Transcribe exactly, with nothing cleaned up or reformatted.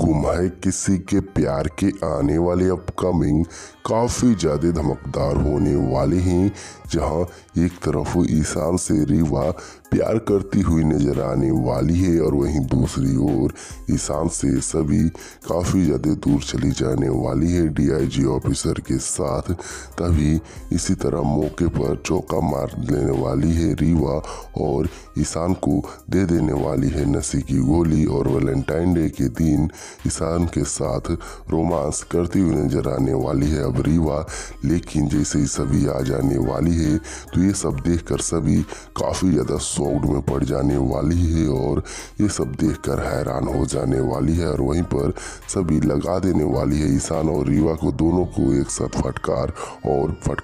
गुम है किसी के प्यार के आने वाले अपकमिंग काफ़ी ज़्यादा धमकदार होने वाले हैं, जहां एक तरफ ईशान से रीवा प्यार करती हुई नजर आने वाली है और वहीं दूसरी ओर ईशान से सभी काफ़ी ज़्यादा दूर चली जाने वाली है डीआईजी ऑफिसर के साथ। तभी इसी तरह मौके पर चौका मार लेने वाली है रीवा और ईशान को दे देने वाली है नशे की गोली और वैलेंटाइन डे के दिन ईशान के साथ रोमांस करती हुई नजर आने वाली है अब रीवा। लेकिन जैसे ही सभी आ जाने वाली है तो ये सब देखकर सभी काफ़ी ज़्यादा शॉक्ड में पड़ जाने वाली है और ये सब देखकर हैरान हो जाने वाली है और वहीं पर सभी लगा देने वाली है ईशान और रीवा को, दोनों को एक साथ फटकार और फटकार